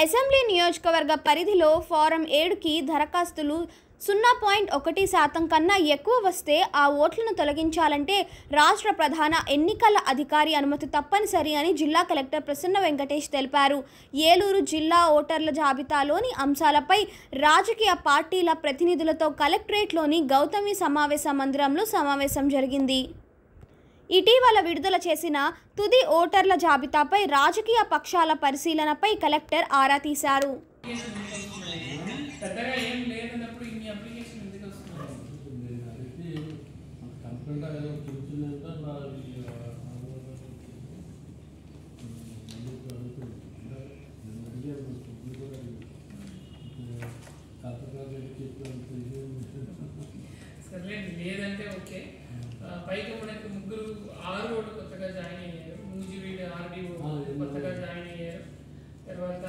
Assembly నియోజకవర్గ పరిధిలో form 7కి దరఖాస్తులు 0.1% కన్నా ఎక్కువ వస్తే ఆ ఓట్లను తొలగించాలంటే రాష్ట్ర ప్రధాన ఎన్నికల అధికారి అనుమతి తప్పనిసరి అని జిల్లా కలెక్టర్ ప్రసన్న వెంకటేష్ తెలిపారు. ఏలూరు జిల్లా ఓటర్ల జాబితాలోని అంశాలపై రాజకీయ పార్టీల ప్రతినిధులతో కలెక్టరేట్లోని గౌతమి సమావేశ మందిరంలో సమావేశం జరిగింది. ఇటీవల విడుదల చేసిన తుది ఓటర్ల జాబితాపై రాజకీయ పక్షాల పరిశీలనపై కలెక్టర్ ఆరా తీశారు. లేదంటే ఓకే. పైకి మనకి ముగ్గురు ఆర్ఓలు కొత్తగా జాయిన్ అయ్యారు. నూజివీడు ఆర్డీఓ కొత్తగా జాయిన్ అయ్యారు. తర్వాత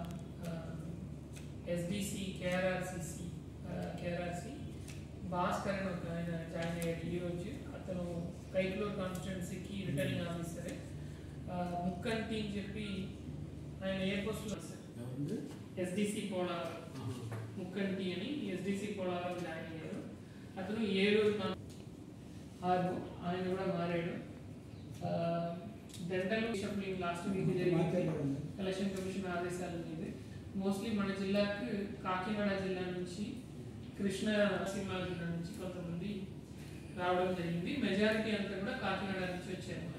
ఎస్బీసీ కేఆర్ఆర్సీ భాస్కర్ అని ఒక ఆయన జాయిన్ అయ్యారు ఈరోజు. అతను కైక్లూర్ కాన్స్టిట్యున్సీకి రిటర్నింగ్ ఆఫీసరే. ముక్కంటి అని చెప్పి ఆయన ఎయిర్పోర్ట్లో ఎస్డిసి పోలారం ముక్కంటి అని ఎస్డిసి పోలారం జాయిన్ అయ్యారు. అతను ఏలూరు ఆయన కూడా మారాడు. డెంటల్ షఫ్లింగ్ లాస్ట్ వీక్ జరిగింది. ఎలక్షన్ కమిషన్ ఆదేశాలు ఉంది. మోస్ట్లీ మన జిల్లాకు కాకినాడ జిల్లా నుంచి కృష్ణా జిల్లా నుంచి కొంతమంది రావడం జరిగింది. మెజారిటీ అంతా కూడా కాకినాడ నుంచి వచ్చారు.